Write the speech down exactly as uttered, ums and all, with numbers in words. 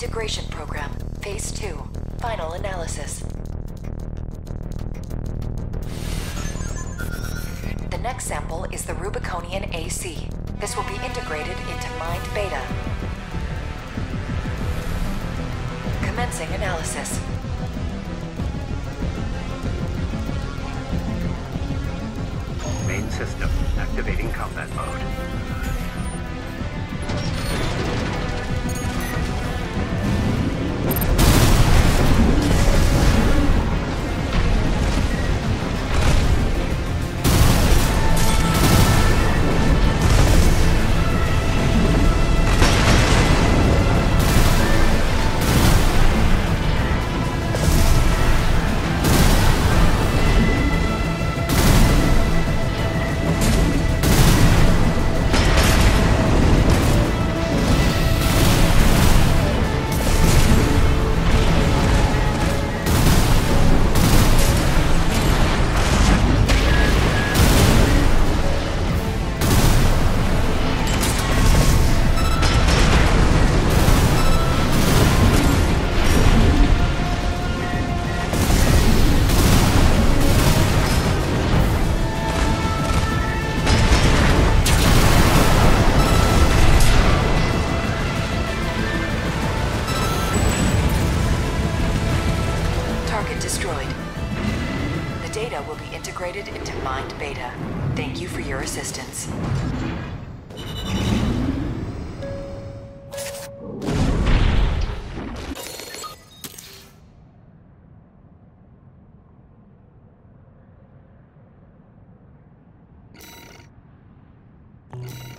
Integration Program, Phase two, Final Analysis. The next sample is the Rubiconian A C. This will be integrated into Mind Beta. Commencing analysis. Main system activating combat mode. Destroyed. The data will be integrated into Mind Beta. Thank you for your assistance. You